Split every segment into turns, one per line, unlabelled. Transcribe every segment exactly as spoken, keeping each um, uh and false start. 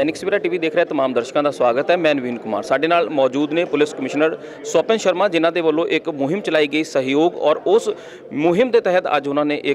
दैनिक Savera TV देख रहे तमाम दर्शकों का स्वागत है। मैं नवीन कुमार। साडे नाल मौजूद ने पुलिस कमिश्नर स्वपन शर्मा, जिन्हां दे वल्लों एक मुहिम चलाई गई सहयोग, और उस मुहिम के तहत अज उन्होंने एक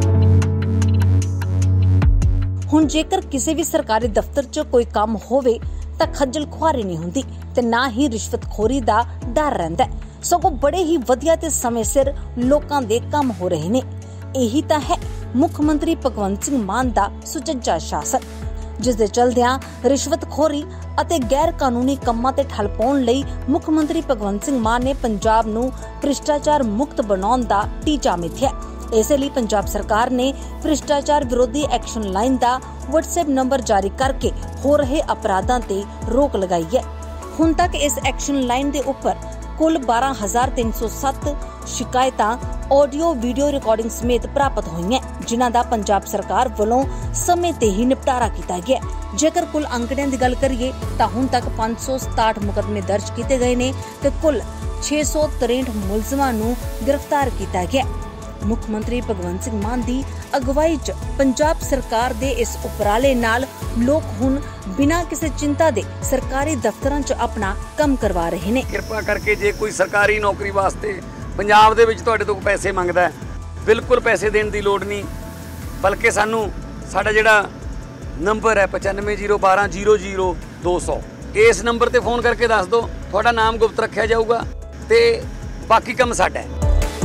हुण जेकर किसी भी सरकारी दफ्तर च कोई काम होवे तां खज्जल खुआरी नहीं हुंदी ते ना ही रिश्वतखोरी दा डर रहिंदा है, सगों बड़े ही वधिया ते समय सिर लोकां दे काम हो रहे ने। यही तां है मुख मंत्री भगवंत सिंह मान दा सुचज्जा शासन, जिस दे चलदियां रिश्वतखोरी ਅਤੇ गैर कानूनी ਕੰਮਾਂ ਤੇ ਠੱਲ ਪਾਉਣ ਲਈ ਮੁੱਖ ਮੰਤਰੀ ਭਗਵੰਤ ਸਿੰਘ ਮਾਨ ਨੇ ਪੰਜਾਬ ਨੂੰ ਭ੍ਰਿਸ਼ਟਾਚਾਰ ਮੁਕਤ ਬਣਾਉਣ ਦਾ ਟੀਚਾ ਮਿਥਿਆ। ਇਸੇ ਲਈ ਪੰਜਾਬ ਸਰਕਾਰ ਨੇ ਭ੍ਰਿਸ਼ਟਾਚਾਰ ਵਿਰੋਧੀ ਐਕਸ਼ਨ ਲਾਈਨ ਦਾ WhatsApp ਨੰਬਰ ਜਾਰੀ ਕਰਕੇ ਹੋ ਰਹੇ ਅਪਰਾਧਾਂ ਤੇ ਰੋਕ ਲਗਾਈ ਹੈ। ਹੁਣ ਤੱਕ ਇਸ ਐਕਸ਼ਨ ਲਾਈਨ ਦੇ ਉੱਪਰ ਕੁੱਲ ਬਾਰਾਂ ਹਜ਼ਾਰ ਤਿੰਨ ਸੌ ਸੱਤ ਸ਼ਿਕਾਇਤਾਂ ਆਡੀਓ ਵੀਡੀਓ ਰਿਕਾਰਡਿੰਗ ਸਮੇਤ ਪ੍ਰਾਪਤ ਹੋਈਆਂ, ਜਿਨ੍ਹਾਂ ਦਾ ਪੰਜਾਬ ਸਰਕਾਰ ਵੱਲੋਂ ਸਮੇਂ ਤੇ ਹੀ ਨਿਪਟਾਰਾ ਕੀਤਾ ਗਿਆ। ਜੇਕਰ ਕੁੱਲ ਅੰਕੜਿਆਂ ਦੀ ਗੱਲ ਕਰੀਏ ਤਾਂ ਹੁਣ ਤੱਕ ਪੰਜ ਸੌ ਸਤਾਹਠ ਮੁਕੱਦਮੇ ਦਰਜ ਕੀਤੇ ਗਏ ਨੇ ਤੇ ਕੁੱਲ ਛੇ ਸੌ ਤਰੇਹਠ ਮੁਲਜ਼ਮਾਂ ਨੂੰ ਗ੍ਰਿਫਤਾਰ ਕੀਤਾ ਗਿਆ। ਮੁੱਖ ਮੰਤਰੀ ਭਗਵੰਤ ਸਿੰਘ ਮਾਨ ਦੀ ਅਗਵਾਈ 'ਚ ਪੰਜਾਬ ਸਰਕਾਰ ਦੇ ਇਸ ਉਪਰਾਲੇ ਨਾਲ ਲੋਕ ਹੁਣ ਬਿਨਾਂ ਕਿਸੇ ਚਿੰਤਾ ਦੇ ਸਰਕਾਰੀ ਦਫ਼ਤਰਾਂ 'ਚ ਆਪਣਾ ਕੰਮ ਕਰਵਾ ਰਹੇ ਨੇ।
ਕਿਰਪਾ ਕਰਕੇ ਜੇ ਕੋਈ ਸਰਕਾਰੀ ਨੌਕਰੀ ਵਾਸਤੇ ਪੰਜਾਬ ਦੇ ਵਿੱਚ ਤੁਹਾਡੇ ਤੋਂ ਪੈਸੇ ਮੰਗਦਾ ਹੈ, ਬਿਲਕੁਲ ਪੈਸੇ ਦੇਣ ਦੀ ਲੋੜ ਨਹੀਂ, ਬਲਕਿ ਸਾਨੂੰ ਸਾਡਾ ਜਿਹੜਾ ਨੰਬਰ ਹੈ ਪਚਾਨਵੇਂ ਜ਼ੀਰੋ ਬਾਰਾਂ ਜ਼ੀਰੋ ਜ਼ੀਰੋ ਦੋ ਸੌ, ਇਸ ਨੰਬਰ ਤੇ ਫੋਨ ਕਰਕੇ ਦੱਸ ਦਿਓ, ਤੁਹਾਡਾ ਨਾਮ ਗੁਪਤ ਰੱਖਿਆ ਜਾਊਗਾ ਤੇ ਬਾਕੀ ਕੰਮ ਸਾਡਾ ਹੈ।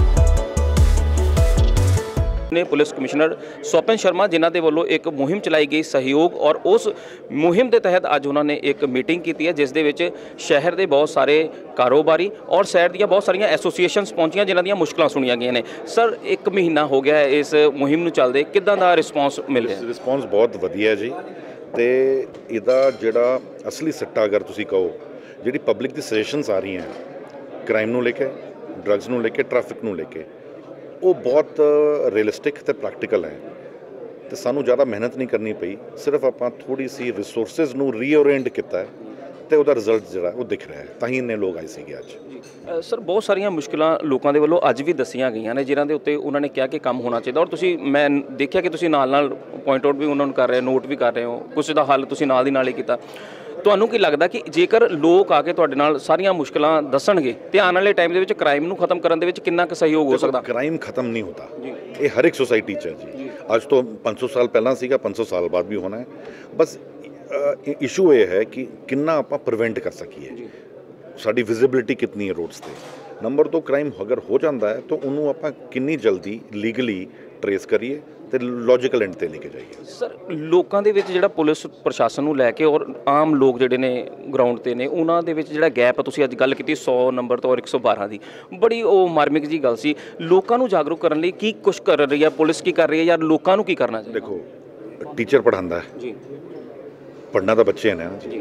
ने पुलिस कमिश्नर स्वपन शर्मा, जिन्हां दे वल्लों एक मुहिम चलाई गई सहयोग, और उस मुहिम के तहत अज उन्होंने एक मीटिंग की है, जिस दे विच शहर के बहुत सारे कारोबारी और शहर दी बहुत सारियां एसोसीएशनस पहुंचियां, जिन्हां दी मुश्किलां सुनिया गई ने। सर, एक महीना हो गया है इस मुहिम नूं चलदे, किदां दा रिस्पॉन्स मिल रहा है?
रिस्पॉन्स बहुत वधिया जी, ते इहदा जिहड़ा असली सट्टा अगर तुसीं कहो, जिहड़ी पब्लिक दी सजेशनस आ रही हैं क्राइम नूं लेके, ड्रग्स नूं लेके, ट्रैफिक नूं लेके, वो बहुत रियलिस्टिक ते प्रैक्टिकल है, तो सानू ज़्यादा मेहनत नहीं करनी पई, सिर्फ आपां थोड़ी सी रिसोर्सिस नू रीओरिएंट किया है तो उसका रिजल्ट जो वो दिख रहा है, तां ही इन्ने लोग आए थे अज।
सर, बहुत सारिया मुश्किलां लोगों के वल्लों अज भी दसियां गई ने, जिन्हां दे उत्ते उन्होंने कहा कि काम होना चाहिए, और तुसीं मैं देखिया कि तुसीं नाल नाल पॉइंट आउट भी उन्होंने कर रहे हो, नोट भी कर रहे हो, कुछ दा हल तुसीं नाल दी नाल ही कीता। ਤੁਹਾਨੂੰ ਕੀ ਲੱਗਦਾ ਕਿ ਜੇਕਰ ਲੋਕ ਆ ਕੇ ਤੁਹਾਡੇ ਨਾਲ ਸਾਰੀਆਂ ਮੁਸ਼ਕਲਾਂ ਦੱਸਣਗੇ ਤੇ ਆਉਣ ਵਾਲੇ ਟਾਈਮ ਦੇ ਵਿੱਚ ਕ੍ਰਾਈਮ ਨੂੰ ਖਤਮ ਕਰਨ ਦੇ ਵਿੱਚ ਕਿੰਨਾ ਕੁ ਸਹਿਯੋਗ ਹੋ ਸਕਦਾ?
ਕ੍ਰਾਈਮ ਖਤਮ ਨਹੀਂ ਹੁੰਦਾ, ਇਹ ਹਰ ਇੱਕ ਸੋਸਾਇਟੀ 'ਚ ਹੈ ਜੀ। ਅੱਜ ਤੋਂ ਪੰਜ ਸੌ ਸਾਲ ਪਹਿਲਾਂ ਸੀਗਾ, ਪੰਜ ਸੌ ਸਾਲ ਬਾਅਦ ਵੀ ਹੋਣਾ ਹੈ। ਬਸ ਇਸ਼ੂ ਇਹ ਹੈ ਕਿ ਕਿੰਨਾ ਆਪਾਂ ਪ੍ਰੀਵੈਂਟ ਕਰ ਸਕੀਏ, ਸਾਡੀ ਵਿਜ਼ਿਬਿਲਿਟੀ ਕਿੰਨੀ ਹੈ ਰੋਡਸ 'ਤੇ। ਨੰਬਰ ਦੋ, ਕ੍ਰਾਈਮ ਅਗਰ ਹੋ ਜਾਂਦਾ ਹੈ ਤਾਂ ਉਹਨੂੰ ਆਪਾਂ ਕਿੰਨੀ ਜਲਦੀ ਲੀਗਲੀ ਟਰੇਸ ਕਰੀਏ ਤੇ ਲੌਜੀਕਲ ਐਂਡ ਤੇ ਲੈ ਕੇ ਜਾਈਏ।
ਸਰ, ਲੋਕਾਂ ਦੇ ਵਿੱਚ ਜਿਹੜਾ ਪੁਲਿਸ ਪ੍ਰਸ਼ਾਸਨ ਨੂੰ ਲੈ ਕੇ ਔਰ ਆਮ ਲੋਕ ਜਿਹੜੇ ਨੇ ਗਰਾਊਂਡ ਤੇ ਨੇ, ਉਹਨਾਂ ਦੇ ਵਿੱਚ ਜਿਹੜਾ ਗੈਪ ਤੁਸੀਂ ਅੱਜ ਗੱਲ ਕੀਤੀ ਸੌ ਨੰਬਰ ਤੋਂ ਔਰ ਇੱਕ ਸੌ ਬਾਰਾਂ ਦੀ, ਬੜੀ ਉਹ ਮਾਰਮਿਕ ਜੀ ਗੱਲ ਸੀ। ਲੋਕਾਂ ਨੂੰ ਜਾਗਰੂਕ ਕਰਨ ਲਈ ਕੀ ਕੁਛ ਕਰ ਰਹੀ ਹੈ ਪੁਲਿਸ, ਕੀ ਕਰ ਰਹੀ ਹੈ, ਜਾਂ ਲੋਕਾਂ ਨੂੰ ਕੀ ਕਰਨਾ ਚਾਹੀਦਾ?
ਦੇਖੋ, ਟੀਚਰ ਪੜ੍ਹਾਉਂਦਾ ਹੈ ਜੀ, ਪੜ੍ਹਨਾ ਤਾਂ ਬੱਚੇ ਨੇ ਜੀ,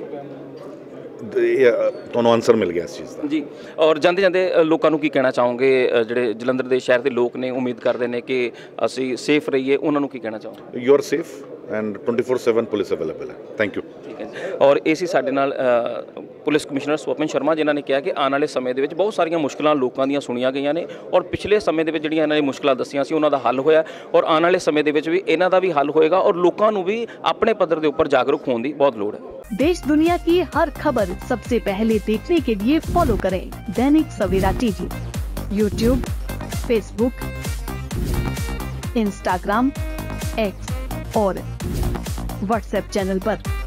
ਤੁਹਾਨੂੰ ਆਨਸਰ ਮਿਲ ਗਿਆ ਇਸ ਚੀਜ਼ ਦਾ ਜੀ।
ਔਰ ਜਾਂਦੇ ਜਾਂਦੇ ਲੋਕਾਂ ਨੂੰ ਕੀ ਕਹਿਣਾ ਚਾਹੋਗੇ, ਜਿਹੜੇ ਜਲੰਧਰ ਦੇ ਸ਼ਹਿਰ ਦੇ ਲੋਕ ਨੇ, ਉਮੀਦ ਕਰਦੇ ਨੇ ਕਿ ਅਸੀਂ ਸੇਫ ਰਹੀਏ, ਉਹਨਾਂ ਨੂੰ ਕੀ ਕਹਿਣਾ ਚਾਹੋਗੇ?
You are safe and twenty four seven police available ਹੈ। Thank you.
ਠੀਕ ਹੈ। ਔਰ ਇਹ ਸੀ ਸਾਡੇ ਨਾਲ ਪੁਲਿਸ ਕਮਿਸ਼ਨਰ ਸਵਪਨ ਸ਼ਰਮਾ, ਜਿਨ੍ਹਾਂ ਨੇ ਕਿਹਾ ਕਿ ਆਉਣ ਵਾਲੇ ਸਮੇਂ ਦੇ ਵਿੱਚ ਬਹੁਤ ਸਾਰੀਆਂ ਮੁਸ਼ਕਲਾਂ ਲੋਕਾਂ ਦੀਆਂ ਸੁਣੀਆਂ ਗਈਆਂ ਨੇ, ਔਰ ਪਿਛਲੇ ਸਮੇਂ ਦੇ ਵਿੱਚ ਜਿਹੜੀਆਂ ਇਹਨਾਂ ਨੇ ਮੁਸ਼ਕਲਾਂ ਦੱਸੀਆਂ ਸੀ ਉਹਨਾਂ ਦਾ ਹੱਲ ਹੋਇਆ, ਔਰ ਆਉਣ ਵਾਲੇ ਸਮੇਂ ਦੇ ਵਿੱਚ ਵੀ ਇਹਨਾਂ ਦਾ ਵੀ ਹੱਲ ਹੋਏਗਾ, ਔਰ ਲੋਕਾਂ ਨੂੰ ਵੀ ਆਪਣੇ ਪੱਧਰ ਦੇ ਉੱਪਰ ਜਾਗਰੂਕ ਹੋਣ ਦੀ ਬਹੁਤ ਲੋੜ ਹੈ।
देश दुनिया की हर खबर सबसे पहले देखने के लिए फॉलो करें Dainik Savera TV, YouTube, Facebook, Instagram, X और व्हाट्सएप चैनल पर।